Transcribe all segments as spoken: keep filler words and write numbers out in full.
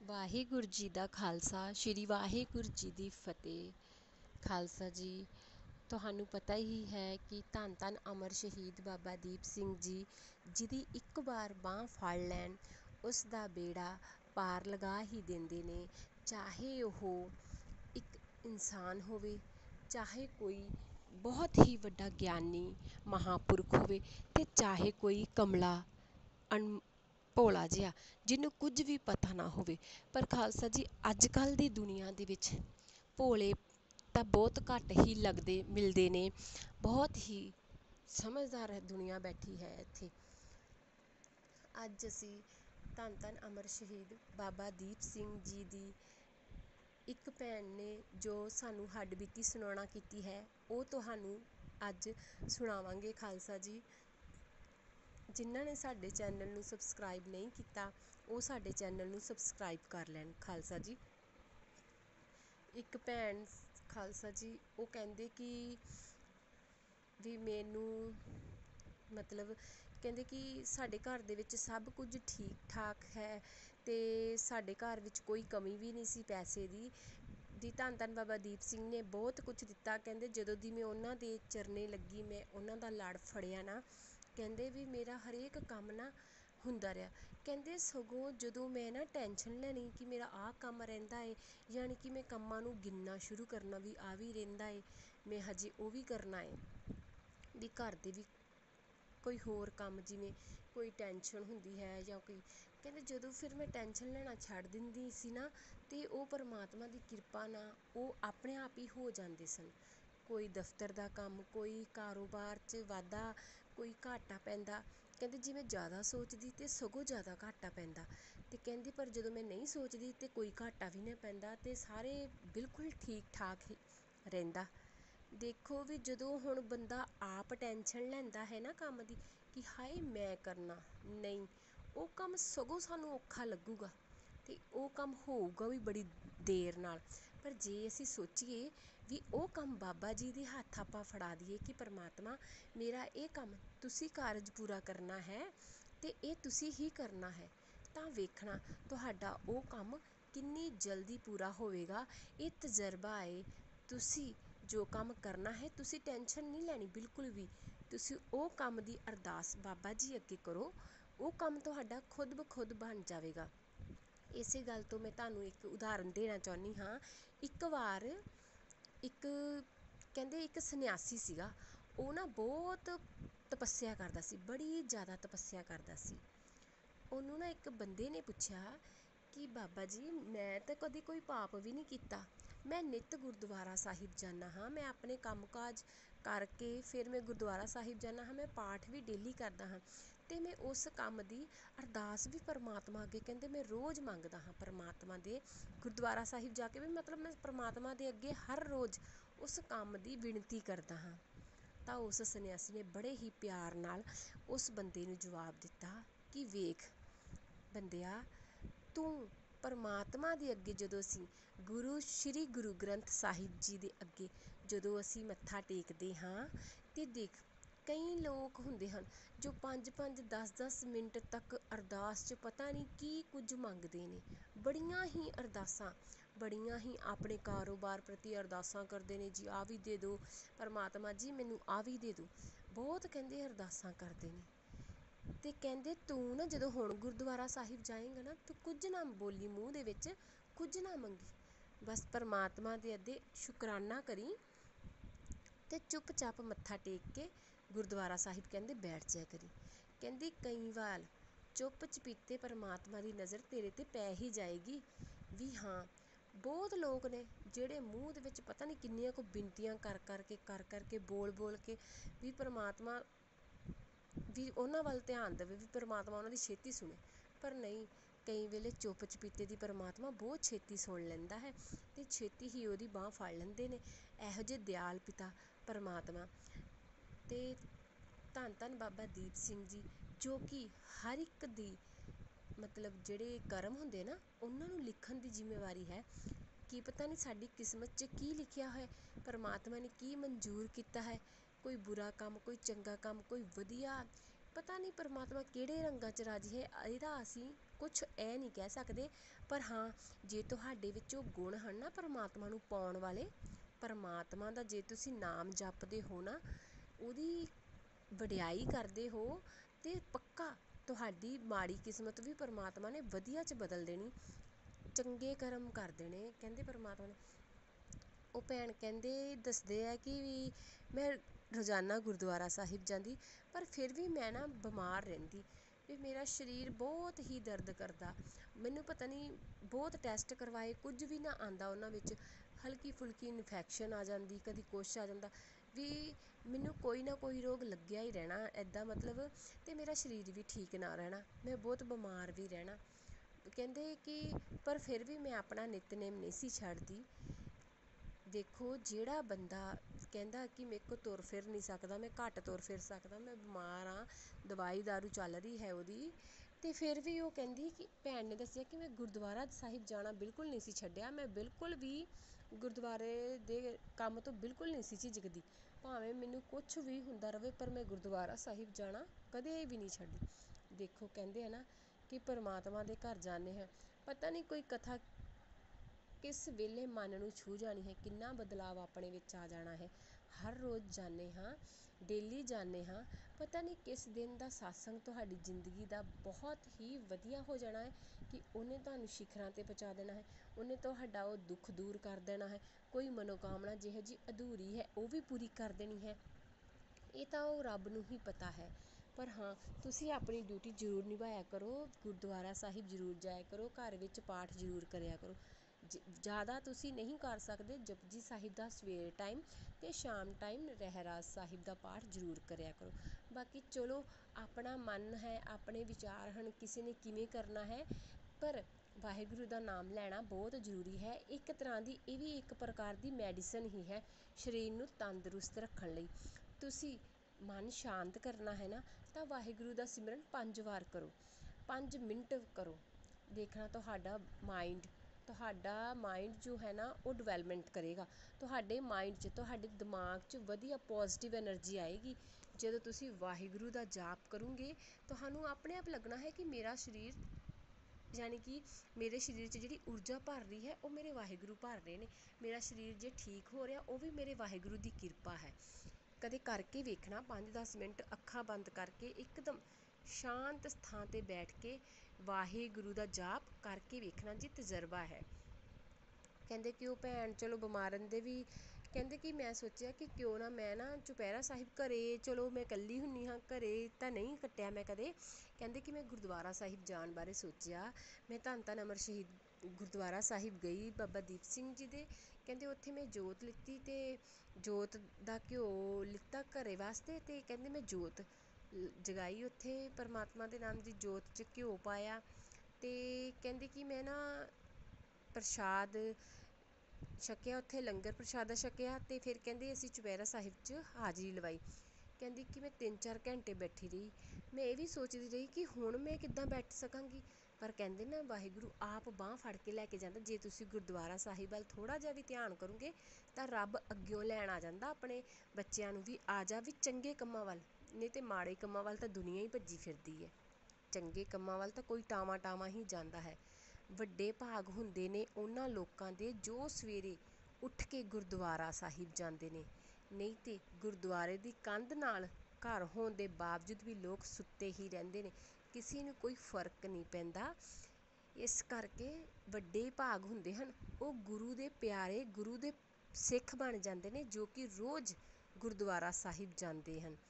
ਵਾਹਿਗੁਰੂ ਜੀ ਦਾ ਖਾਲਸਾ ਸ਼੍ਰੀ ਵਾਹਿਗੁਰੂ ਜੀ ਦੀ ਫਤਿਹ। ਖਾਲਸਾ ਜੀ, ਤੁਹਾਨੂੰ ਪਤਾ ਹੀ ਹੈ ਕਿ ਧੰਨ ਧੰਨ ਅਮਰ ਸ਼ਹੀਦ ਬਾਬਾ ਦੀਪ ਸਿੰਘ ਜੀ, ਜਿਹਦੀ ਇੱਕ ਵਾਰ ਬਾਂਹ ਫੜ ਲੈਣ ਉਸ ਦਾ ਬੇੜਾ ਪਾਰ ਲਗਾ ਹੀ ਦਿੰਦੇ ਨੇ। ਚਾਹੇ ਉਹ ਇੱਕ ਇਨਸਾਨ ਹੋਵੇ, ਚਾਹੇ ਕੋਈ ਬਹੁਤ ਹੀ ਵੱਡਾ ਗਿਆਨੀ ਮਹਾਂਪੁਰਖ ਹੋਵੇ, ਅਤੇ ਚਾਹੇ ਕੋਈ ਕਮਲਾ ਅਣ ਭੋਲਾ ਜਿਹਾ ਜਿਹਨੂੰ ਕੁਝ ਵੀ ਪਤਾ ਨਾ ਹੋਵੇ। ਪਰ ਖਾਲਸਾ ਜੀ, ਅੱਜ ਕੱਲ੍ਹ ਦੀ ਦੁਨੀਆ ਦੇ ਵਿੱਚ ਭੋਲੇ ਤਾਂ ਬਹੁਤ ਘੱਟ ਹੀ ਲੱਗਦੇ ਮਿਲਦੇ ਨੇ। ਬਹੁਤ ਹੀ ਸਮਝਦਾਰ ਦੁਨੀਆ ਬੈਠੀ ਹੈ ਇੱਥੇ। ਅੱਜ ਅਸੀਂ ਧੰਨ ਧੰਨ ਅਮਰ ਸ਼ਹੀਦ ਬਾਬਾ ਦੀਪ ਸਿੰਘ ਜੀ ਦੀ ਇੱਕ ਭੈਣ ਨੇ ਜੋ ਸਾਨੂੰ ਹੱਡਬੀਤੀ ਸੁਣਾਉਣਾ ਕੀਤੀ ਹੈ, ਉਹ ਤੁਹਾਨੂੰ ਅੱਜ ਸੁਣਾਵਾਂਗੇ। ਖਾਲਸਾ ਜੀ, ਜਿਨ੍ਹਾਂ ਨੇ ਸਾਡੇ ਚੈਨਲ ਨੂੰ ਸਬਸਕ੍ਰਾਈਬ ਨਹੀਂ ਕੀਤਾ, ਉਹ ਸਾਡੇ ਚੈਨਲ ਨੂੰ ਸਬਸਕ੍ਰਾਈਬ ਕਰ ਲੈਣ। ਖਾਲਸਾ ਜੀ, ਇੱਕ ਭੈਣ ਖਾਲਸਾ ਜੀ, ਉਹ ਕਹਿੰਦੇ ਕਿ ਵੀ ਮੈਨੂੰ ਮਤਲਬ ਕਹਿੰਦੇ ਕਿ ਸਾਡੇ ਘਰ ਦੇ ਵਿੱਚ ਸਭ ਕੁਝ ਠੀਕ ਠਾਕ ਹੈ ਅਤੇ ਸਾਡੇ ਘਰ ਵਿੱਚ ਕੋਈ ਕਮੀ ਵੀ ਨਹੀਂ ਸੀ ਪੈਸੇ ਦੀ। ਦੀ ਧੰਨ ਧੰਨ ਬਾਬਾ ਦੀਪ ਸਿੰਘ ਨੇ ਬਹੁਤ ਕੁਛ ਦਿੱਤਾ। ਕਹਿੰਦੇ ਜਦੋਂ ਦੀ ਮੈਂ ਉਹਨਾਂ ਦੇ ਚਰਨੇ ਲੱਗੀ, ਮੈਂ ਉਹਨਾਂ ਦਾ ਲੜ ਫੜਿਆ ਨਾ, ਕਹਿੰਦੇ ਵੀ ਮੇਰਾ ਹਰੇਕ ਕੰਮ ਨਾ ਹੁੰਦਾ ਰਿਹਾ। ਕਹਿੰਦੇ ਸਗੋਂ ਜਦੋਂ ਮੈਂ ਨਾ ਟੈਨਸ਼ਨ ਲੈਣੀ ਕਿ ਮੇਰਾ ਆਹ ਕੰਮ ਰਹਿੰਦਾ ਏ, ਯਾਨੀ ਕਿ ਮੈਂ ਕੰਮਾਂ ਨੂੰ ਗਿਣਨਾ ਸ਼ੁਰੂ ਕਰਨਾ ਵੀ ਆਹ ਵੀ ਰਹਿੰਦਾ ਏ, ਮੈਂ ਹਜੇ ਉਹ ਵੀ ਕਰਨਾ ਏ, ਵੀ ਘਰ ਦੇ ਵੀ ਕੋਈ ਹੋਰ ਕੰਮ, ਜਿਵੇਂ ਕੋਈ ਟੈਨਸ਼ਨ ਹੁੰਦੀ ਹੈ ਜਾਂ ਕੋਈ, ਕਹਿੰਦੇ ਜਦੋਂ ਫਿਰ ਮੈਂ ਟੈਨਸ਼ਨ ਲੈਣਾ ਛੱਡ ਦਿੰਦੀ ਸੀ ਨਾ, ਅਤੇ ਉਹ ਪਰਮਾਤਮਾ ਦੀ ਕਿਰਪਾ ਨਾਲ ਉਹ ਆਪਣੇ ਆਪ ਹੀ ਹੋ ਜਾਂਦੇ ਸਨ। ਕੋਈ ਦਫ਼ਤਰ ਦਾ ਕੰਮ, ਕੋਈ ਕਾਰੋਬਾਰ 'ਚ ਵਾਧਾ, ਕੋਈ ਘਾਟਾ ਪੈਂਦਾ। ਕਹਿੰਦੇ ਜੇ ਮੈਂ ਜ਼ਿਆਦਾ ਸੋਚਦੀ ਤਾਂ ਸਗੋਂ ਜ਼ਿਆਦਾ ਘਾਟਾ ਪੈਂਦਾ, ਅਤੇ ਕਹਿੰਦੇ ਪਰ ਜਦੋਂ ਮੈਂ ਨਹੀਂ ਸੋਚਦੀ ਤਾਂ ਕੋਈ ਘਾਟਾ ਵੀ ਨਾ ਪੈਂਦਾ, ਅਤੇ ਸਾਰੇ ਬਿਲਕੁਲ ਠੀਕ ਠਾਕ ਹੀ ਰਹਿੰਦਾ। ਦੇਖੋ ਵੀ ਜਦੋਂ ਹੁਣ ਬੰਦਾ ਆਪ ਟੈਨਸ਼ਨ ਲੈਂਦਾ ਹੈ ਨਾ ਕੰਮ ਦੀ, ਕਿ ਹਾਏ ਮੈਂ ਕਰਨਾ, ਨਹੀਂ, ਉਹ ਕੰਮ ਸਗੋਂ ਸਾਨੂੰ ਔਖਾ ਲੱਗੂਗਾ ਅਤੇ ਉਹ ਕੰਮ ਹੋਊਗਾ ਵੀ ਬੜੀ ਦੇਰ ਨਾਲ। ਪਰ ਜੇ ਅਸੀਂ ਸੋਚੀਏ ਵੀ ਉਹ ਕੰਮ ਬਾਬਾ ਜੀ ਦੇ ਹੱਥ ਆਪਾਂ ਫੜਾ ਦਈਏ ਕਿ ਪਰਮਾਤਮਾ ਮੇਰਾ ਇਹ ਕੰਮ ਤੁਸੀਂ ਕਾਰਜ ਪੂਰਾ ਕਰਨਾ ਹੈ ਅਤੇ ਇਹ ਤੁਸੀਂ ਹੀ ਕਰਨਾ ਹੈ, ਤਾਂ ਵੇਖਣਾ ਤੁਹਾਡਾ ਉਹ ਕੰਮ ਕਿੰਨੀ ਜਲਦੀ ਪੂਰਾ ਹੋਵੇਗਾ। ਇਹ ਤਜਰਬਾ ਹੈ। ਤੁਸੀਂ ਜੋ ਕੰਮ ਕਰਨਾ ਹੈ, ਤੁਸੀਂ ਟੈਨਸ਼ਨ ਨਹੀਂ ਲੈਣੀ ਬਿਲਕੁਲ ਵੀ। ਤੁਸੀਂ ਉਹ ਕੰਮ ਦੀ ਅਰਦਾਸ ਬਾਬਾ ਜੀ ਅੱਗੇ ਕਰੋ, ਉਹ ਕੰਮ ਤੁਹਾਡਾ ਖੁਦ ਬ ਖੁਦ ਬਣ ਜਾਵੇਗਾ। ਇਸੇ ਗੱਲ ਤੋਂ ਮੈਂ ਤੁਹਾਨੂੰ ਇੱਕ ਉਦਾਹਰਨ ਦੇਣਾ ਚਾਹੁੰਦੀ ਹਾਂ। ਇੱਕ ਵਾਰ ਇੱਕ ਕਹਿੰਦੇ ਇੱਕ ਸੰਨਿਆਸੀ ਸੀਗਾ, ਉਹ ਨਾ ਬਹੁਤ ਤਪੱਸਿਆ ਕਰਦਾ ਸੀ, ਬੜੀ ਜ਼ਿਆਦਾ ਤਪੱਸਿਆ ਕਰਦਾ ਸੀ। ਉਹਨੂੰ ਨਾ ਇੱਕ ਬੰਦੇ ਨੇ ਪੁੱਛਿਆ ਕਿ ਬਾਬਾ ਜੀ, ਮੈਂ ਤਾਂ ਕਦੇ ਕੋਈ ਪਾਪ ਵੀ ਨਹੀਂ ਕੀਤਾ, ਮੈਂ ਨਿੱਤ ਗੁਰਦੁਆਰਾ ਸਾਹਿਬ ਜਾਂਦਾ ਹਾਂ, ਮੈਂ ਆਪਣੇ ਕੰਮ ਕਾਜ ਕਰਕੇ ਫਿਰ ਮੈਂ ਗੁਰਦੁਆਰਾ ਸਾਹਿਬ ਜਾਂਦਾ ਹਾਂ, ਮੈਂ ਪਾਠ ਵੀ ਡੇਲੀ ਕਰਦਾ ਹਾਂ, ਅਤੇ ਮੈਂ ਉਸ ਕੰਮ ਦੀ ਅਰਦਾਸ ਵੀ ਪਰਮਾਤਮਾ ਅੱਗੇ ਕਹਿੰਦੇ ਮੈਂ ਰੋਜ਼ ਮੰਗਦਾ ਹਾਂ। ਪਰਮਾਤਮਾ ਦੇ ਗੁਰਦੁਆਰਾ ਸਾਹਿਬ ਜਾ ਕੇ ਵੀ ਮਤਲਬ ਮੈਂ ਪਰਮਾਤਮਾ ਦੇ ਅੱਗੇ ਹਰ ਰੋਜ਼ ਉਸ ਕੰਮ ਦੀ ਵਿਨਤੀ ਕਰਦਾ ਹਾਂ। ਤਾਂ ਉਸ ਸੰਨਿਆਸੀ ਨੇ ਬੜੇ ਹੀ ਪਿਆਰ ਨਾਲ ਉਸ ਬੰਦੇ ਨੂੰ ਜਵਾਬ ਦਿੱਤਾ ਕਿ ਵੇਖ ਬੰਦਿਆ, ਤੂੰ ਪਰਮਾਤਮਾ ਦੇ ਅੱਗੇ ਜਦੋਂ ਅਸੀਂ ਗੁਰੂ ਸ਼੍ਰੀ ਗੁਰੂ ਗ੍ਰੰਥ ਸਾਹਿਬ ਜੀ ਦੇ ਅੱਗੇ ਜਦੋਂ ਅਸੀਂ ਮੱਥਾ ਟੇਕਦੇ ਹਾਂ, ਅਤੇ ਦੇਖ ਕਈ ਲੋਕ ਹੁੰਦੇ ਹਨ ਜੋ ਪੰਜ ਪੰਜ ਦਸ ਦਸ ਮਿੰਟ ਤੱਕ ਅਰਦਾਸ 'ਚ ਪਤਾ ਨਹੀਂ ਕੀ ਕੁਝ ਮੰਗਦੇ ਨੇ। ਬੜੀਆਂ ਹੀ ਅਰਦਾਸਾਂ, ਬੜੀਆਂ ਹੀ ਆਪਣੇ ਕਾਰੋਬਾਰ ਪ੍ਰਤੀ ਅਰਦਾਸਾਂ ਕਰਦੇ ਨੇ, ਜੀ ਆਹ ਵੀ ਦੇ ਦਿਓ ਪਰਮਾਤਮਾ ਜੀ, ਮੈਨੂੰ ਆਹ ਵੀ ਦੇ ਦਿਓ, ਬਹੁਤ ਕਹਿੰਦੇ ਅਰਦਾਸਾਂ ਕਰਦੇ ਨੇ। ਅਤੇ ਕਹਿੰਦੇ ਤੂੰ ਨਾ ਜਦੋਂ ਹੁਣ ਗੁਰਦੁਆਰਾ ਸਾਹਿਬ ਜਾਏਂਗਾ ਨਾ, ਤੂੰ ਕੁਝ ਨਾ ਬੋਲੀ, ਮੂੰਹ ਦੇ ਵਿੱਚ ਕੁਝ ਨਾ ਮੰਗੀ, ਬਸ ਪਰਮਾਤਮਾ ਦੇ ਅੱਗੇ ਸ਼ੁਕਰਾਨਾ ਕਰੀ ਅਤੇ ਚੁੱਪ ਚਾਪ ਮੱਥਾ ਟੇਕ ਕੇ ਗੁਰਦੁਆਰਾ ਸਾਹਿਬ ਕਹਿੰਦੇ ਬੈਠ ਜਾਇਆ ਕਰੀ। ਕਹਿੰਦੀ ਕਈ ਵਾਰ ਚੁੱਪ ਚਪੀਤੇ ਪਰਮਾਤਮਾ ਦੀ ਨਜ਼ਰ ਤੇਰੇ 'ਤੇ ਪੈ ਹੀ ਜਾਏਗੀ। ਵੀ ਹਾਂ, ਬਹੁਤ ਲੋਕ ਨੇ ਜਿਹੜੇ ਮੂੰਹ ਦੇ ਵਿੱਚ ਪਤਾ ਨਹੀਂ ਕਿੰਨੀਆਂ ਕੁ ਬਿਨਤੀਆਂ ਕਰ ਕਰਕੇ ਕਰ ਕਰਕੇ ਬੋਲ ਬੋਲ ਕੇ ਵੀ ਪਰਮਾਤਮਾ ਵੀ ਉਹਨਾਂ ਵੱਲ ਧਿਆਨ ਦੇਵੇ, ਵੀ ਪਰਮਾਤਮਾ ਉਹਨਾਂ ਦੀ ਛੇਤੀ ਸੁਣੇ। ਪਰ ਨਹੀਂ, ਕਈ ਵੇਲੇ ਚੁੱਪ ਚਪੀਤੇ ਦੀ ਪਰਮਾਤਮਾ ਬਹੁਤ ਛੇਤੀ ਸੁਣ ਲੈਂਦਾ ਹੈ ਅਤੇ ਛੇਤੀ ਹੀ ਉਹਦੀ ਬਾਂਹ ਫੜ ਲੈਂਦੇ ਨੇ ਇਹੋ ਜਿਹੇ ਦਿਆਲ ਪਿਤਾ ਪਰਮਾਤਮਾ। ਅਤੇ ਧੰਨ ਧੰਨ ਬਾਬਾ ਦੀਪ ਸਿੰਘ ਜੀ, ਜੋ ਕਿ ਹਰ ਇੱਕ ਦੀ ਮਤਲਬ ਜਿਹੜੇ ਕਰਮ ਹੁੰਦੇ ਨਾ, ਉਹਨਾਂ ਨੂੰ ਲਿਖਣ ਦੀ ਜ਼ਿੰਮੇਵਾਰੀ ਹੈ। ਕੀ ਪਤਾ ਨਹੀਂ ਸਾਡੀ ਕਿਸਮਤ 'ਚ ਕੀ ਲਿਖਿਆ ਹੋਇਆ, ਪਰਮਾਤਮਾ ਨੇ ਕੀ ਮਨਜ਼ੂਰ ਕੀਤਾ ਹੈ, ਕੋਈ ਬੁਰਾ ਕੰਮ, ਕੋਈ ਚੰਗਾ ਕੰਮ, ਕੋਈ ਵਧੀਆ, ਪਤਾ ਨਹੀਂ ਪਰਮਾਤਮਾ ਕਿਹੜੇ ਰੰਗਾਂ 'ਚ ਰਾਜੀ ਹੈ, ਇਹਦਾ ਅਸੀਂ ਕੁਛ ਇਹ ਨਹੀਂ ਕਹਿ ਸਕਦੇ, ਪਰ ਹਾਂ ਜੇ ਤੁਹਾਡੇ ਵਿੱਚ ਉਹ ਗੁਣ ਹਨ ਨਾ ਪਰਮਾਤਮਾ ਨੂੰ ਪਾਉਣ ਵਾਲੇ, ਪਰਮਾਤਮਾ ਦਾ ਜੇ ਤੁਸੀਂ ਨਾਮ ਜਪਦੇ ਹੋ ਨਾ, ਉਹਦੀ ਵਡਿਆਈ ਕਰਦੇ ਹੋ, ਅਤੇ ਪੱਕਾ ਤੁਹਾਡੀ ਮਾੜੀ ਕਿਸਮਤ ਵੀ ਪਰਮਾਤਮਾ ਨੇ ਵਧੀਆ 'ਚ ਬਦਲ ਦੇਣੀ, ਚੰਗੇ ਕਰਮ ਕਰ ਦੇਣੇ ਕਹਿੰਦੇ ਪਰਮਾਤਮਾ ਨੇ। ਉਹ ਭੈਣ ਕਹਿੰਦੇ ਦੱਸਦੇ ਆ ਕਿ ਵੀ ਮੈਂ ਰੋਜ਼ਾਨਾ ਗੁਰਦੁਆਰਾ ਸਾਹਿਬ ਜਾਂਦੀ, ਪਰ ਫਿਰ ਵੀ ਮੈਂ ਨਾ ਬਿਮਾਰ ਰਹਿੰਦੀ, ਵੀ ਮੇਰਾ ਸਰੀਰ ਬਹੁਤ ਹੀ ਦਰਦ ਕਰਦਾ, ਮੈਨੂੰ ਪਤਾ ਨਹੀਂ ਬਹੁਤ ਟੈਸਟ ਕਰਵਾਏ ਕੁਝ ਵੀ ਨਾ ਆਉਂਦਾ ਉਹਨਾਂ ਵਿੱਚ, ਹਲਕੀ ਫੁਲਕੀ ਇਨਫੈਕਸ਼ਨ ਆ ਜਾਂਦੀ, ਕਦੀ ਕੁਛ ਆ ਜਾਂਦਾ, ਵੀ ਮੈਨੂੰ ਕੋਈ ਨਾ ਕੋਈ ਰੋਗ ਲੱਗਿਆ ਹੀ ਰਹਿਣਾ ਇੱਦਾਂ ਮਤਲਬ, ਅਤੇ ਮੇਰਾ ਸਰੀਰ ਵੀ ਠੀਕ ਨਾ ਰਹਿਣਾ, ਮੈਂ ਬਹੁਤ ਬਿਮਾਰ ਵੀ ਰਹਿਣਾ। ਕਹਿੰਦੇ ਕਿ ਪਰ ਫਿਰ ਵੀ ਮੈਂ ਆਪਣਾ ਨਿਤਨੇਮ ਨਹੀਂ ਸੀ ਛੱਡਦੀ। ਦੇਖੋ ਜਿਹੜਾ ਬੰਦਾ ਕਹਿੰਦਾ ਕਿ ਮੇਰੇ ਕੋਲ ਤੁਰ ਫਿਰ ਨਹੀਂ ਸਕਦਾ, ਮੈਂ ਘੱਟ ਤੁਰ ਫਿਰ ਸਕਦਾ, ਮੈਂ ਬਿਮਾਰ ਹਾਂ, ਦਵਾਈ ਦਾਰੂ ਚੱਲ ਰਹੀ ਹੈ ਉਹਦੀ, ਅਤੇ ਫਿਰ ਵੀ ਉਹ ਕਹਿੰਦੀ ਕਿ ਭੈਣ ਨੇ ਦੱਸਿਆ ਕਿ ਮੈਂ ਗੁਰਦੁਆਰਾ ਸਾਹਿਬ ਜਾਣਾ ਬਿਲਕੁਲ ਨਹੀਂ ਸੀ ਛੱਡਿਆ, ਮੈਂ ਬਿਲਕੁਲ ਵੀ ਗੁਰਦੁਆਰੇ ਦੇ ਕੰਮ ਤੋਂ ਬਿਲਕੁਲ ਨਹੀਂ ਸੀ ਝਿਜਕਦੀ, ਭਾਵੇਂ ਮੈਨੂੰ ਕੁਛ ਵੀ ਹੁੰਦਾ ਰਹੇ ਪਰ ਮੈਂ ਗੁਰਦੁਆਰਾ ਸਾਹਿਬ ਜਾਣਾ ਕਦੇ ਵੀ ਨਹੀਂ ਛੱਡੀ। ਦੇਖੋ ਕਹਿੰਦੇ ਆ ਨਾ ਕਿ ਪਰਮਾਤਮਾ ਦੇ ਘਰ ਜਾਂਦੇ ਹਾਂ, ਪਤਾ ਨਹੀਂ ਕੋਈ ਕਥਾ ਕਿਸ ਵੇਲੇ ਮਨ ਨੂੰ ਛੂਹ ਜਾਣੀ ਹੈ, ਕਿੰਨਾ ਬਦਲਾਵ ਆਪਣੇ ਵਿੱਚ ਆ ਜਾਣਾ ਹੈ। ਹਰ ਰੋਜ਼ ਜਾਂਦੇ ਹਾਂ, ਡੇਲੀ ਜਾਂਦੇ ਹਾਂ, ਪਤਾ ਨਹੀਂ ਕਿਸ ਦਿਨ ਦਾ ਸਾਤਸੰਗ ਤੁਹਾਡੀ ਜ਼ਿੰਦਗੀ ਦਾ ਬਹੁਤ ਹੀ ਵਧੀਆ ਹੋ ਜਾਣਾ ਹੈ, ਕਿ ਉਹਨੇ ਤੁਹਾਨੂੰ ਸਿਖਰਾਂ 'ਤੇ ਪਹੁੰਚਾ ਦੇਣਾ ਹੈ, ਉਹਨੇ ਤੁਹਾਡਾ ਉਹ ਦੁੱਖ ਦੂਰ ਕਰ ਦੇਣਾ ਹੈ, ਕੋਈ ਮਨੋਕਾਮਨਾ ਜਿਹੋ ਜਿਹੀ ਅਧੂਰੀ ਹੈ ਉਹ ਵੀ ਪੂਰੀ ਕਰ ਦੇਣੀ ਹੈ। ਇਹ ਤਾਂ ਉਹ ਰੱਬ ਨੂੰ ਹੀ ਪਤਾ ਹੈ, ਪਰ ਹਾਂ ਤੁਸੀਂ ਆਪਣੀ ਡਿਊਟੀ ਜ਼ਰੂਰ ਨਿਭਾਇਆ ਕਰੋ, ਗੁਰਦੁਆਰਾ ਸਾਹਿਬ ਜ਼ਰੂਰ ਜਾਇਆ ਕਰੋ, ਘਰ ਵਿੱਚ ਪਾਠ ਜ਼ਰੂਰ ਕਰਿਆ ਕਰੋ। ਜ ਜ਼ਿਆਦਾ ਤੁਸੀਂ ਨਹੀਂ ਕਰ ਸਕਦੇ, ਜਪਜੀ ਸਾਹਿਬ ਦਾ ਸਵੇਰ ਟਾਈਮ ਅਤੇ ਸ਼ਾਮ ਟਾਈਮ ਰਹਿਰਾਸ ਸਾਹਿਬ ਦਾ ਪਾਠ ਜ਼ਰੂਰ ਕਰਿਆ ਕਰੋ। ਬਾਕੀ ਚਲੋ ਆਪਣਾ ਮਨ ਹੈ, ਆਪਣੇ ਵਿਚਾਰ ਹਨ, ਕਿਸੇ ਨੇ ਕਿਵੇਂ ਕਰਨਾ ਹੈ, ਪਰ ਵਾਹਿਗੁਰੂ ਦਾ ਨਾਮ ਲੈਣਾ ਬਹੁਤ ਜ਼ਰੂਰੀ ਹੈ। ਇੱਕ ਤਰ੍ਹਾਂ ਦੀ ਇਹ ਵੀ ਇੱਕ ਪ੍ਰਕਾਰ ਦੀ ਮੈਡੀਸਨ ਹੀ ਹੈ ਸਰੀਰ ਨੂੰ ਤੰਦਰੁਸਤ ਰੱਖਣ ਲਈ। ਤੁਸੀਂ ਮਨ ਸ਼ਾਂਤ ਕਰਨਾ ਹੈ ਨਾ, ਤਾਂ ਵਾਹਿਗੁਰੂ ਦਾ ਸਿਮਰਨ ਪੰਜ ਵਾਰ ਕਰੋ, ਪੰਜ ਮਿੰਟ ਕਰੋ, ਦੇਖਣਾ ਤੁਹਾਡਾ ਮਾਇੰਡ ਤੁਹਾਡਾ ਮਾਇੰਡ ਜੋ ਹੈ ਨਾ ਉਹ ਡਿਵੈਲਪਮੈਂਟ ਕਰੇਗਾ, ਤੁਹਾਡੇ ਮਾਇੰਡ 'ਚ ਤੁਹਾਡੇ ਦਿਮਾਗ 'ਚ ਵਧੀਆ ਪੋਜ਼ੀਟਿਵ ਐਨਰਜੀ ਆਏਗੀ। ਜਦੋਂ ਤੁਸੀਂ ਵਾਹਿਗੁਰੂ ਦਾ ਜਾਪ ਕਰੋਗੇ, ਤੁਹਾਨੂੰ ਆਪਣੇ ਆਪ ਲੱਗਣਾ ਹੈ ਕਿ ਮੇਰਾ ਸਰੀਰ ਯਾਨੀ ਕਿ ਮੇਰੇ ਸਰੀਰ 'ਚ ਜਿਹੜੀ ਊਰਜਾ ਭਰ ਰਹੀ ਹੈ ਉਹ ਮੇਰੇ ਵਾਹਿਗੁਰੂ ਭਰ ਰਹੇ ਨੇ, ਮੇਰਾ ਸਰੀਰ ਜੇ ਠੀਕ ਹੋ ਰਿਹਾ ਉਹ ਵੀ ਮੇਰੇ ਵਾਹਿਗੁਰੂ ਦੀ ਕਿਰਪਾ ਹੈ। ਕਦੇ ਕਰਕੇ ਵੇਖਣਾ, ਪੰਜ ਦਸ ਮਿੰਟ ਅੱਖਾਂ ਬੰਦ ਕਰਕੇ ਇੱਕਦਮ ਸ਼ਾਂਤ ਥਾਂ 'ਤੇ ਬੈਠ ਕੇ ਵਾਹਿਗੁਰੂ ਦਾ ਜਾਪ ਕਰਕੇ ਵੇਖਣਾ ਜੀ, ਤਜਰਬਾ ਹੈ। ਕਹਿੰਦੇ ਕਿ ਉਹ ਭੈਣ ਚਲੋ ਬਿਮਾਰ ਰਹਿੰਦੇ ਵੀ, ਕਹਿੰਦੇ ਕਿ ਮੈਂ ਸੋਚਿਆ ਕਿ ਕਿਉਂ ਨਾ ਮੈਂ ਨਾ ਚੁਪਹਿਰਾ ਸਾਹਿਬ ਘਰੇ, ਚਲੋ ਮੈਂ ਇਕੱਲੀ ਹੁੰਦੀ ਹਾਂ, ਘਰੇ ਤਾਂ ਨਹੀਂ ਕੱਟਿਆ ਮੈਂ ਕਦੇ, ਕਹਿੰਦੇ ਕਿ ਮੈਂ ਗੁਰਦੁਆਰਾ ਸਾਹਿਬ ਜਾਣ ਬਾਰੇ ਸੋਚਿਆ, ਮੈਂ ਧੰਨ ਧੰਨ ਅਮਰ ਸ਼ਹੀਦ ਗੁਰਦੁਆਰਾ ਸਾਹਿਬ ਗਈ ਬਾਬਾ ਦੀਪ ਸਿੰਘ ਜੀ ਦੇ, ਕਹਿੰਦੇ ਉੱਥੇ ਮੈਂ ਜੋਤ ਲਿੱਤੀ, ਅਤੇ ਜੋਤ ਦਾ ਘਿਓ ਲਿੱਤਾ ਘਰੇ ਵਾਸਤੇ, ਅਤੇ ਕਹਿੰਦੇ ਮੈਂ ਜੋਤ ਜਗਾਈ ਉੱਥੇ, ਪਰਮਾਤਮਾ ਦੇ ਨਾਮ ਦੀ ਜੋਤ 'ਚ ਘਿਓ ਪਾਇਆ, ਅਤੇ ਕਹਿੰਦੇ ਕਿ ਮੈਂ ਨਾ ਪ੍ਰਸ਼ਾਦ ਛਕਿਆ, ਉੱਥੇ ਲੰਗਰ ਪ੍ਰਸ਼ਾਦਾ ਛਕਿਆ, ਅਤੇ ਫਿਰ ਕਹਿੰਦੇ ਅਸੀਂ ਚੁਪਹਿਰਾ ਸਾਹਿਬ 'ਚ ਹਾਜ਼ਰੀ ਲਵਾਈ। ਕਹਿੰਦੀ ਕਿ ਮੈਂ ਤਿੰਨ ਚਾਰ ਘੰਟੇ ਬੈਠੀ ਰਹੀ, ਮੈਂ ਇਹ ਵੀ ਸੋਚਦੀ ਰਹੀ ਕਿ ਹੁਣ ਮੈਂ ਕਿੱਦਾਂ ਬੈਠ ਸਕਾਂਗੀ, ਪਰ ਕਹਿੰਦੇ ਨਾ ਵਾਹਿਗੁਰੂ ਆਪ ਬਾਂਹ ਫੜ ਕੇ ਲੈ ਕੇ ਜਾਂਦਾ, ਜੇ ਤੁਸੀਂ ਗੁਰਦੁਆਰਾ ਸਾਹਿਬ ਵੱਲ ਥੋੜ੍ਹਾ ਜਿਹਾ ਵੀ ਧਿਆਨ ਕਰੋਗੇ ਤਾਂ ਰੱਬ ਅੱਗਿਓਂ ਲੈਣ ਆ ਜਾਂਦਾ ਆਪਣੇ ਬੱਚਿਆਂ ਨੂੰ ਵੀ, ਆ ਜਾ ਵੀ ਚੰਗੇ ਕੰਮਾਂ ਵੱਲ, ਨਹੀਂ ਤਾਂ ਮਾੜੇ ਕੰਮਾਂ ਵੱਲ ਤਾਂ ਦੁਨੀਆ ਹੀ ਭੱਜੀ ਫਿਰਦੀ ਹੈ, ਚੰਗੇ ਕੰਮਾਂ ਵੱਲ ਤਾਂ ਕੋਈ ਟਾਵਾਂ ਟਾਵਾਂ ਹੀ ਜਾਂਦਾ ਹੈ। ਵੱਡੇ ਭਾਗ ਹੁੰਦੇ ਨੇ ਉਹਨਾਂ ਲੋਕਾਂ ਦੇ ਜੋ ਸਵੇਰੇ ਉੱਠ ਕੇ ਗੁਰਦੁਆਰਾ ਸਾਹਿਬ ਜਾਂਦੇ ਨੇ, ਨਹੀਂ ਤਾਂ ਗੁਰਦੁਆਰੇ ਦੀ ਕੰਧ ਨਾਲ ਘਰ ਹੋਣ ਦੇ ਬਾਵਜੂਦ ਵੀ ਲੋਕ ਸੁੱਤੇ ਹੀ ਰਹਿੰਦੇ ਨੇ, ਕਿਸੇ ਨੂੰ ਕੋਈ ਫਰਕ ਨਹੀਂ ਪੈਂਦਾ। ਇਸ ਕਰਕੇ ਵੱਡੇ ਭਾਗ ਹੁੰਦੇ ਹਨ ਉਹ ਗੁਰੂ ਦੇ ਪਿਆਰੇ, ਗੁਰੂ ਦੇ ਸਿੱਖ ਬਣ ਜਾਂਦੇ ਨੇ, ਜੋ ਕਿ ਰੋਜ਼ ਗੁਰਦੁਆਰਾ ਸਾਹਿਬ ਜਾਂਦੇ ਹਨ।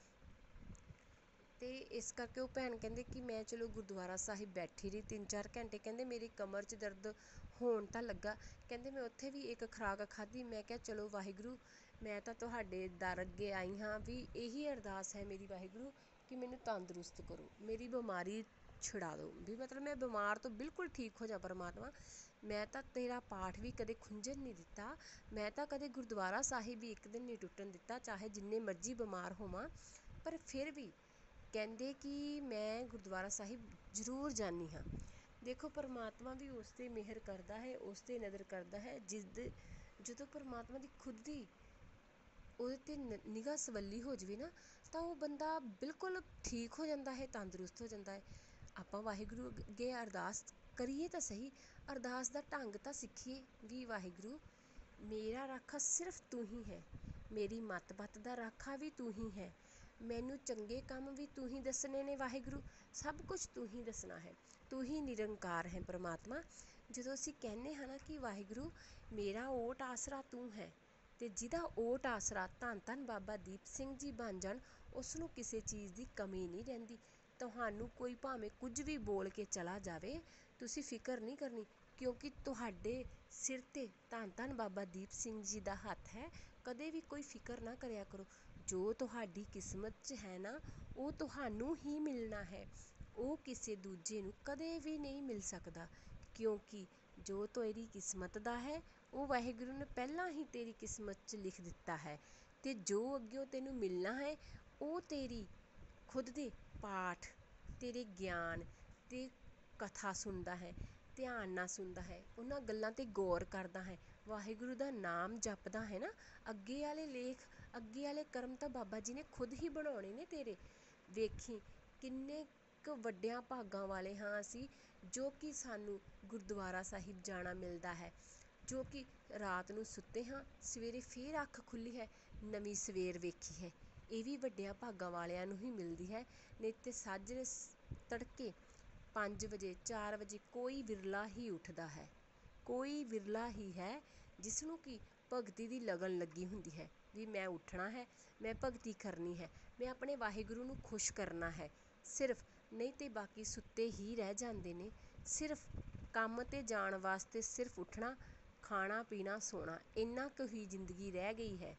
ਅਤੇ ਇਸ ਕਰਕੇ ਉਹ ਭੈਣ ਕਹਿੰਦੇ ਕਿ ਮੈਂ ਚਲੋ ਗੁਰਦੁਆਰਾ ਸਾਹਿਬ ਬੈਠੀ ਰਹੀ ਤਿੰਨ ਚਾਰ ਘੰਟੇ, ਕਹਿੰਦੇ ਮੇਰੀ ਕਮਰ 'ਚ ਦਰਦ ਹੋਣ ਤਾਂ ਲੱਗਾ, ਕਹਿੰਦੇ ਮੈਂ ਉੱਥੇ ਵੀ ਇੱਕ ਖੁਰਾਕ ਖਾਧੀ, ਮੈਂ ਕਿਹਾ ਚਲੋ ਵਾਹਿਗੁਰੂ ਮੈਂ ਤਾਂ ਤੁਹਾਡੇ ਦਰ ਅੱਗੇ ਆਈ ਹਾਂ, ਵੀ ਇਹੀ ਅਰਦਾਸ ਹੈ ਮੇਰੀ ਵਾਹਿਗੁਰੂ ਕਿ ਮੈਨੂੰ ਤੰਦਰੁਸਤ ਕਰੋ, ਮੇਰੀ ਬਿਮਾਰੀ ਛੁਡਾ ਦਿਓ, ਵੀ ਮਤਲਬ ਮੈਂ ਬਿਮਾਰ ਤੋਂ ਬਿਲਕੁਲ ਠੀਕ ਹੋ ਜਾ ਪਰਮਾਤਮਾ, ਮੈਂ ਤਾਂ ਤੇਰਾ ਪਾਠ ਵੀ ਕਦੇ ਖੁੰਝਣ ਨਹੀਂ ਦਿੱਤਾ, ਮੈਂ ਤਾਂ ਕਦੇ ਗੁਰਦੁਆਰਾ ਸਾਹਿਬ ਵੀ ਇੱਕ ਦਿਨ ਨਹੀਂ ਟੁੱਟਣ ਦਿੱਤਾ, ਚਾਹੇ ਜਿੰਨੇ ਮਰਜ਼ੀ ਬਿਮਾਰ ਹੋਵਾਂ, ਪਰ ਫਿਰ ਵੀ ਕਹਿੰਦੇ ਕਿ ਮੈਂ ਗੁਰਦੁਆਰਾ ਸਾਹਿਬ ਜ਼ਰੂਰ ਜਾਂਦੀ ਹਾਂ। ਦੇਖੋ ਪਰਮਾਤਮਾ ਵੀ ਉਸ 'ਤੇ ਮਿਹਰ ਕਰਦਾ ਹੈ, ਉਸ 'ਤੇ ਨਜ਼ਰ ਕਰਦਾ ਹੈ, ਜਿਸ ਦੇ ਜਦੋਂ ਪਰਮਾਤਮਾ ਦੀ ਖੁਦ ਦੀ ਉਹਦੇ 'ਤੇ ਨ ਨਿਗਾਹ ਸਵੱਲੀ ਹੋ ਜਾਵੇ ਨਾ, ਤਾਂ ਉਹ ਬੰਦਾ ਬਿਲਕੁਲ ਠੀਕ ਹੋ ਜਾਂਦਾ ਹੈ, ਤੰਦਰੁਸਤ ਹੋ ਜਾਂਦਾ ਹੈ। ਆਪਾਂ ਵਾਹਿਗੁਰੂ ਅੱਗੇ ਅਰਦਾਸ ਕਰੀਏ ਤਾਂ ਸਹੀ, ਅਰਦਾਸ ਦਾ ਢੰਗ ਤਾਂ ਸਿੱਖੀਏ ਵੀ। ਵਾਹਿਗੁਰੂ ਮੇਰਾ ਰਾਖਾ ਸਿਰਫ ਤੂੰ ਹੀ ਹੈ, ਮੇਰੀ ਮੱਤ ਬੱਤ ਦਾ ਰਾਖਾ ਵੀ ਤੂੰ ਹੀ ਹੈ, ਮੈਨੂੰ ਚੰਗੇ ਕੰਮ ਵੀ ਤੂੰ ਹੀ ਦੱਸਣੇ ਨੇ। ਵਾਹਿਗੁਰੂ ਸਭ ਕੁਛ ਤੂੰ ਹੀ ਦੱਸਣਾ ਹੈ, ਤੂੰ ਹੀ ਨਿਰੰਕਾਰ ਹੈ ਪਰਮਾਤਮਾ। ਜਦੋਂ ਅਸੀਂ ਕਹਿੰਦੇ ਹਾਂ ਨਾ ਕਿ ਵਾਹਿਗੁਰੂ ਮੇਰਾ ਓਟ ਆਸਰਾ ਤੂੰ ਹੈ, ਅਤੇ ਜਿਹਦਾ ਓਟ ਆਸਰਾ ਧੰਨ ਧੰਨ ਬਾਬਾ ਦੀਪ ਸਿੰਘ ਜੀ ਬਣ ਜਾਣ, ਉਸ ਨੂੰ ਕਿਸੇ ਚੀਜ਼ ਦੀ ਕਮੀ ਨਹੀਂ ਰਹਿੰਦੀ। ਤੁਹਾਨੂੰ ਕੋਈ ਭਾਵੇਂ ਕੁਝ ਵੀ ਬੋਲ ਕੇ ਚਲਾ ਜਾਵੇ, ਤੁਸੀਂ ਫਿਕਰ ਨਹੀਂ ਕਰਨੀ, ਕਿਉਂਕਿ ਤੁਹਾਡੇ ਸਿਰ 'ਤੇ ਧੰਨ ਧੰਨ ਬਾਬਾ ਦੀਪ ਸਿੰਘ ਜੀ ਦਾ ਹੱਥ ਹੈ। ਕਦੇ ਵੀ ਕੋਈ ਫਿਕਰ ਨਾ ਕਰਿਆ ਕਰੋ, ਜੋ ਤੁਹਾਡੀ ਕਿਸਮਤ 'ਚ ਹੈ ਨਾ ਉਹ ਤੁਹਾਨੂੰ ਹੀ ਮਿਲਣਾ ਹੈ, ਉਹ ਕਿਸੇ ਦੂਜੇ ਨੂੰ ਕਦੇ ਵੀ ਨਹੀਂ ਮਿਲ ਸਕਦਾ, ਕਿਉਂਕਿ ਜੋ ਤੇਰੀ ਕਿਸਮਤ ਦਾ ਹੈ ਉਹ ਵਾਹਿਗੁਰੂ ਨੇ ਪਹਿਲਾਂ ਹੀ ਤੇਰੀ ਕਿਸਮਤ 'ਚ ਲਿਖ ਦਿੱਤਾ ਹੈ। ਅਤੇ ਜੋ ਅੱਗਿਓਂ ਤੈਨੂੰ ਮਿਲਣਾ ਹੈ ਉਹ ਤੇਰੀ ਖੁਦ ਦੇ ਪਾਠ, ਤੇਰੇ ਗਿਆਨ ਅਤੇ ਕਥਾ ਸੁਣਦਾ ਹੈ, ਧਿਆਨ ਨਾਲ ਸੁਣਦਾ ਹੈ, ਉਹਨਾਂ ਗੱਲਾਂ 'ਤੇ ਗੌਰ ਕਰਦਾ ਹੈ, ਵਾਹਿਗੁਰੂ ਦਾ ਨਾਮ ਜਪਦਾ ਹੈ ਨਾ। ਅੱਗੇ ਵਾਲੇ ਲੇਖ, ਅੱਗੇ ਵਾਲੇ ਕਰਮ ਤਾਂ ਬਾਬਾ ਜੀ ਨੇ ਖੁਦ ਹੀ ਬਣਾਉਣੇ ਨੇ ਤੇਰੇ। ਵੇਖੀ ਕਿੰਨੇ ਕੁ ਵੱਡਿਆਂ ਭਾਗਾਂ ਵਾਲੇ ਹਾਂ ਅਸੀਂ, ਜੋ ਕਿ ਸਾਨੂੰ ਗੁਰਦੁਆਰਾ ਸਾਹਿਬ ਜਾਣਾ ਮਿਲਦਾ ਹੈ, ਜੋ ਕਿ ਰਾਤ ਨੂੰ ਸੁੱਤੇ ਹਾਂ, ਸਵੇਰੇ ਫਿਰ ਅੱਖ ਖੁੱਲ੍ਹੀ ਹੈ, ਨਵੀਂ ਸਵੇਰ ਵੇਖੀ ਹੈ। ਇਹ ਵੀ ਵੱਡਿਆਂ ਭਾਗਾਂ ਵਾਲਿਆਂ ਨੂੰ ਹੀ ਮਿਲਦੀ ਹੈ, ਨਹੀਂ ਤਾਂ ਸਾਜਰੇ ਤੜਕੇ ਪੰਜ ਵਜੇ ਚਾਰ ਵਜੇ ਕੋਈ ਵਿਰਲਾ ਹੀ ਉੱਠਦਾ ਹੈ, ਕੋਈ ਵਿਰਲਾ ਹੀ ਹੈ ਜਿਸ ਨੂੰ ਕਿ ਭਗਤੀ ਦੀ ਲਗਨ ਲੱਗੀ ਹੁੰਦੀ ਹੈ ਵੀ ਮੈਂ ਉੱਠਣਾ ਹੈ, ਮੈਂ ਭਗਤੀ ਕਰਨੀ ਹੈ, ਮੈਂ ਆਪਣੇ ਵਾਹਿਗੁਰੂ ਨੂੰ ਖੁਸ਼ ਕਰਨਾ ਹੈ ਸਿਰਫ। ਨਹੀਂ ਤਾਂ ਬਾਕੀ ਸੁੱਤੇ ਹੀ ਰਹਿ ਜਾਂਦੇ ਨੇ, ਸਿਰਫ ਕੰਮ 'ਤੇ ਜਾਣ ਵਾਸਤੇ ਸਿਰਫ ਉੱਠਣਾ, ਖਾਣਾ ਪੀਣਾ ਸੌਣਾ, ਇੰਨਾ ਕੁ ਹੀ ਜ਼ਿੰਦਗੀ ਰਹਿ ਗਈ ਹੈ।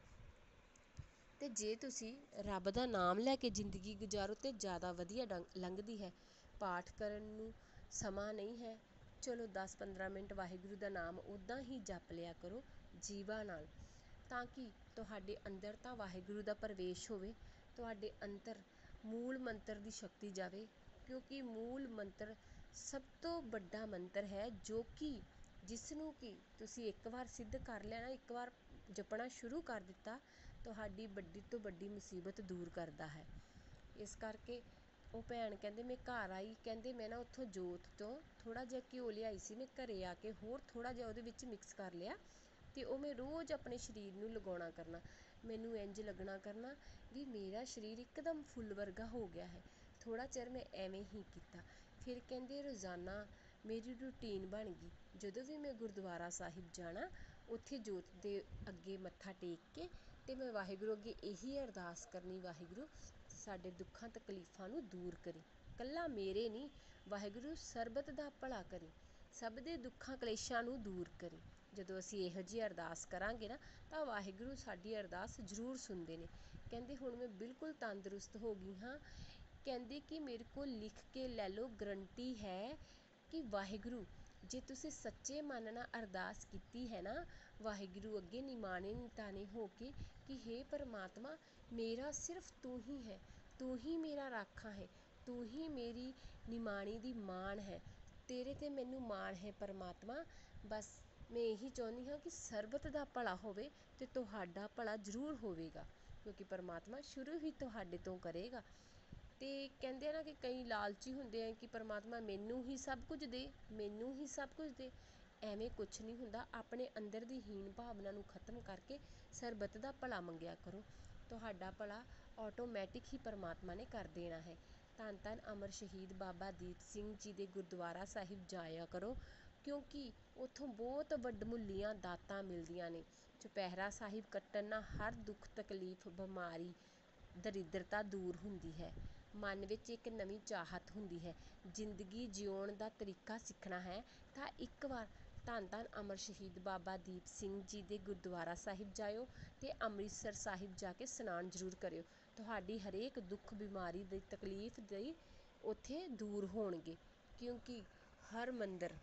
ਅਤੇ ਜੇ ਤੁਸੀਂ ਰੱਬ ਦਾ ਨਾਮ ਲੈ ਕੇ ਜ਼ਿੰਦਗੀ ਗੁਜ਼ਾਰੋ ਤਾਂ ਜ਼ਿਆਦਾ ਵਧੀਆ ਡੰਗ ਲੰਘਦੀ ਹੈ। ਪਾਠ ਕਰਨ ਨੂੰ ਸਮਾਂ ਨਹੀਂ ਹੈ, ਚਲੋ ਦਸ ਪੰਦਰਾਂ ਮਿੰਟ ਵਾਹਿਗੁਰੂ ਦਾ ਨਾਮ ਉੱਦਾਂ ਹੀ ਜਪ ਲਿਆ ਕਰੋ ਜੀਵਾਂ ਨਾਲ, ਤਾਂ ਕਿ ਤੁਹਾਡੇ ਅੰਦਰ ਤਾਂ ਵਾਹਿਗੁਰੂ ਦਾ ਪ੍ਰਵੇਸ਼ ਹੋਵੇ, ਤੁਹਾਡੇ ਅੰਦਰ ਮੂਲ ਮੰਤਰ ਦੀ ਸ਼ਕਤੀ ਜਾਵੇ, ਕਿਉਂਕਿ ਮੂਲ ਮੰਤਰ ਸਭ ਤੋਂ ਵੱਡਾ ਮੰਤਰ ਹੈ, ਜੋ ਕਿ ਜਿਸ ਨੂੰ ਕਿ ਤੁਸੀਂ ਇੱਕ ਵਾਰ ਸਿੱਧ ਕਰ ਲਿਆ ਨਾ, ਇੱਕ ਵਾਰ ਜਪਣਾ ਸ਼ੁਰੂ ਕਰ ਦਿੱਤਾ, ਤੁਹਾਡੀ ਵੱਡੀ ਤੋਂ ਵੱਡੀ ਮੁਸੀਬਤ ਦੂਰ ਕਰਦਾ ਹੈ। ਇਸ ਕਰਕੇ ਉਹ ਭੈਣ ਕਹਿੰਦੇ ਮੈਂ ਘਰ ਆਈ, ਕਹਿੰਦੇ ਮੈਂ ਨਾ ਉੱਥੋਂ ਜੋਤ ਤੋਂ ਥੋੜ੍ਹਾ ਜਿਹਾ ਘਿਓ ਲਿਆਈ ਸੀ, ਮੈਂ ਘਰ ਆ ਕੇ ਹੋਰ ਥੋੜ੍ਹਾ ਜਿਹਾ ਉਹਦੇ ਵਿੱਚ ਮਿਕਸ ਕਰ ਲਿਆ, ਅਤੇ ਉਹ ਮੈਂ ਰੋਜ਼ ਆਪਣੇ ਸਰੀਰ ਨੂੰ ਲਗਾਉਣਾ ਕਰਨਾ। ਮੈਨੂੰ ਇੰਝ ਲੱਗਣਾ ਕਰਨਾ ਵੀ ਮੇਰਾ ਸਰੀਰ ਇੱਕਦਮ ਫੁੱਲ ਵਰਗਾ ਹੋ ਗਿਆ ਹੈ। ਥੋੜ੍ਹਾ ਚਿਰ ਮੈਂ ਐਵੇਂ ਹੀ ਕੀਤਾ, ਫਿਰ ਕਹਿੰਦੇ ਰੋਜ਼ਾਨਾ ਮੇਰੀ ਰੂਟੀਨ ਬਣ ਗਈ, ਜਦੋਂ ਵੀ ਮੈਂ ਗੁਰਦੁਆਰਾ ਸਾਹਿਬ ਜਾਣਾ, ਉੱਥੇ ਜੋਤ ਦੇ ਅੱਗੇ ਮੱਥਾ ਟੇਕ ਕੇ ਅਤੇ ਮੈਂ ਵਾਹਿਗੁਰੂ ਅੱਗੇ ਇਹੀ ਅਰਦਾਸ ਕਰਨੀ, ਵਾਹਿਗੁਰੂ ਸਾਡੇ ਦੁੱਖਾਂ ਤਕਲੀਫਾਂ ਨੂੰ ਦੂਰ ਕਰੀ, ਇਕੱਲਾ ਮੇਰੇ ਨਹੀਂ, ਵਾਹਿਗੁਰੂ ਸਰਬਤ ਦਾ ਭਲਾ ਕਰੀ, ਸਭ ਦੇ ਦੁੱਖਾਂ ਕਲੇਸ਼ਾਂ ਨੂੰ ਦੂਰ ਕਰੀ। ਜਦੋਂ ਅਸੀਂ ਇਹੋ ਜਿਹੀ ਅਰਦਾਸ ਕਰਾਂਗੇ ਨਾ ਤਾਂ ਵਾਹਿਗੁਰੂ ਸਾਡੀ ਅਰਦਾਸ ਜ਼ਰੂਰ ਸੁਣਦੇ ਨੇ। ਕਹਿੰਦੇ ਹੁਣ ਮੈਂ ਬਿਲਕੁਲ ਤੰਦਰੁਸਤ ਹੋ ਗਈ ਹਾਂ, ਕਹਿੰਦੇ ਕਿ ਮੇਰੇ ਕੋਲ ਲਿਖ ਕੇ ਲੈ ਲਓ, ਗਰੰਟੀ ਹੈ ਕਿ ਵਾਹਿਗੁਰੂ ਜੇ ਤੁਸੀਂ ਸੱਚੇ ਮਨ ਨਾਲ ਅਰਦਾਸ ਕੀਤੀ ਹੈ ਨਾ ਵਾਹਿਗੁਰੂ ਅੱਗੇ ਨਿਮਾਣੇ ਨਿਤਾਣੇ ਹੋ ਕੇ ਕਿ ਹੇ ਪਰਮਾਤਮਾ ਮੇਰਾ ਸਿਰਫ ਤੂੰ ਹੀ ਹੈ, ਤੂੰ ਹੀ ਮੇਰਾ ਰਾਖਾ ਹੈ, ਤੂੰ ਹੀ ਮੇਰੀ ਨਿਮਾਣੀ ਦੀ ਮਾਣ ਹੈ, ਤੇਰੇ 'ਤੇ ਮੈਨੂੰ ਮਾਣ ਹੈ ਪਰਮਾਤਮਾ। ਬਸ ਮੈਂ ਇਹੀ ਚਾਹੁੰਦੀ ਹਾਂ ਕਿ ਸਰਬਤ ਦਾ ਭਲਾ ਹੋਵੇ ਅਤੇ ਤੁਹਾਡਾ ਭਲਾ ਜ਼ਰੂਰ ਹੋਵੇਗਾ, ਕਿਉਂਕਿ ਪਰਮਾਤਮਾ ਸ਼ੁਰੂ ਹੀ ਤੁਹਾਡੇ ਤੋਂ ਕਰੇਗਾ। ਅਤੇ ਕਹਿੰਦੇ ਆ ਨਾ ਕਿ ਕਈ ਲਾਲਚੀ ਹੁੰਦੇ ਆ ਕਿ ਪਰਮਾਤਮਾ ਮੈਨੂੰ ਹੀ ਸਭ ਕੁਝ ਦੇ, ਮੈਨੂੰ ਹੀ ਸਭ ਕੁਝ ਦੇ, ਐਵੇਂ ਕੁਛ ਨਹੀਂ ਹੁੰਦਾ। ਆਪਣੇ ਅੰਦਰ ਦੀ ਹੀਨ ਭਾਵਨਾ ਨੂੰ ਖਤਮ ਕਰਕੇ ਸਰਬਤ ਦਾ ਭਲਾ ਮੰਗਿਆ ਕਰੋ, ਤੁਹਾਡਾ ਭਲਾ ਆਟੋਮੈਟਿਕ ਹੀ ਪਰਮਾਤਮਾ ਨੇ ਕਰ ਦੇਣਾ ਹੈ। ਧੰਨ ਧੰਨ ਅਮਰ ਸ਼ਹੀਦ ਬਾਬਾ ਦੀਪ ਸਿੰਘ ਜੀ ਦੇ ਗੁਰਦੁਆਰਾ ਸਾਹਿਬ ਜਾਇਆ ਕਰੋ, ਕਿਉਂਕਿ ਉੱਥੋਂ ਬਹੁਤ ਵੱਡਮੁੱਲੀਆਂ ਦਾਤਾਂ ਮਿਲਦੀਆਂ ਨੇ। ਚੁਪਹਿਰਾ ਸਾਹਿਬ ਕੱਟਣ ਨਾਲ ਹਰ ਦੁੱਖ ਤਕਲੀਫ ਬਿਮਾਰੀ ਦਰਿਦਰਤਾ ਦੂਰ ਹੁੰਦੀ ਹੈ, ਮਨ ਵਿੱਚ ਇੱਕ ਨਵੀਂ ਚਾਹਤ ਹੁੰਦੀ ਹੈ। ਜ਼ਿੰਦਗੀ ਜਿਉਣ ਦਾ ਤਰੀਕਾ ਸਿੱਖਣਾ ਹੈ ਤਾਂ ਇੱਕ ਵਾਰ ਧੰਨ ਧੰਨ ਅਮਰ ਸ਼ਹੀਦ ਬਾਬਾ ਦੀਪ ਸਿੰਘ ਜੀ ਦੇ ਗੁਰਦੁਆਰਾ ਸਾਹਿਬ ਜਾਇਓ ਅਤੇ ਅੰਮ੍ਰਿਤਸਰ ਸਾਹਿਬ ਜਾ ਕੇ ਇਸ਼ਨਾਨ ਜ਼ਰੂਰ ਕਰਿਓ, ਤੁਹਾਡੀ ਹਰੇਕ ਦੁੱਖ ਬਿਮਾਰੀ ਦੀ ਤਕਲੀਫ ਦੀ ਉੱਥੇ ਦੂਰ ਹੋਣਗੇ, ਕਿਉਂਕਿ ਹਰ ਮੰਦਰ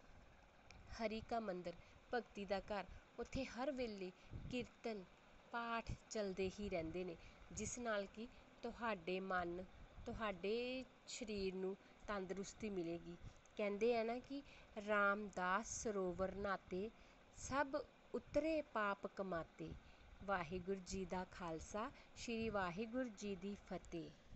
ਹਰੀ ਕਾ ਮੰਦਰ, ਭਗਤੀ ਦਾ ਘਰ, ਉੱਥੇ ਹਰ ਵੇਲੇ ਕੀਰਤਨ ਪਾਠ ਚੱਲਦੇ ਹੀ ਰਹਿੰਦੇ ਨੇ, ਜਿਸ ਨਾਲ ਕਿ ਤੁਹਾਡੇ ਮਨ ਤੁਹਾਡੇ ਸਰੀਰ ਨੂੰ ਤੰਦਰੁਸਤੀ ਮਿਲੇਗੀ। ਕਹਿੰਦੇ ਆ ਨਾ ਕਿ ਰਾਮਦਾਸ ਸਰੋਵਰ ਨਾਤੇ ਸਭ ਉਤਰੇ ਪਾਪ ਕਮਾਤੇ। ਵਾਹਿਗੁਰੂ ਜੀ ਦਾ ਖਾਲਸਾ, ਸ਼੍ਰੀ ਵਾਹਿਗੁਰੂ ਜੀ ਦੀ ਫਤਿਹ।